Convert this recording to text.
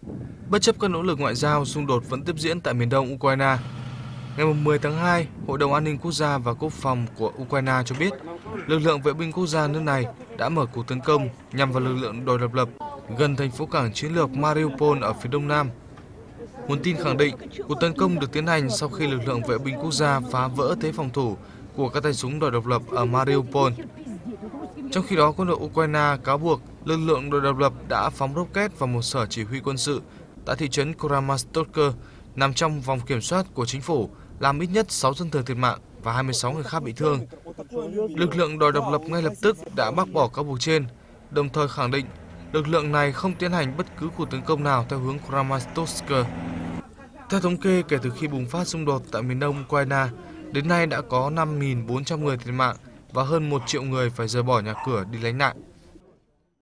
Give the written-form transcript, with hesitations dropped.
Bất chấp các nỗ lực ngoại giao, xung đột vẫn tiếp diễn tại miền đông Ukraine. Ngày 10 tháng 2, Hội đồng An ninh Quốc gia và Quốc phòng của Ukraine cho biết lực lượng vệ binh quốc gia nước này đã mở cuộc tấn công nhằm vào lực lượng đòi độc lập gần thành phố cảng chiến lược Mariupol ở phía đông nam. Nguồn tin khẳng định cuộc tấn công được tiến hành sau khi lực lượng vệ binh quốc gia phá vỡ thế phòng thủ của các tay súng đòi độc lập ở Mariupol. Trong khi đó, quân đội Ukraine cáo buộc lực lượng đòi độc lập đã phóng rocket vào một sở chỉ huy quân sự tại thị trấn Kramatorsk nằm trong vòng kiểm soát của chính phủ, làm ít nhất 6 dân thường thiệt mạng và 26 người khác bị thương. Lực lượng đòi độc lập ngay lập tức đã bác bỏ cáo buộc trên, đồng thời khẳng định lực lượng này không tiến hành bất cứ cuộc tấn công nào theo hướng Kramatorsk. Theo thống kê, kể từ khi bùng phát xung đột tại miền đông Ukraine, đến nay đã có 5.400 người thiệt mạng và hơn 1 triệu người phải rời bỏ nhà cửa đi lánh nạn.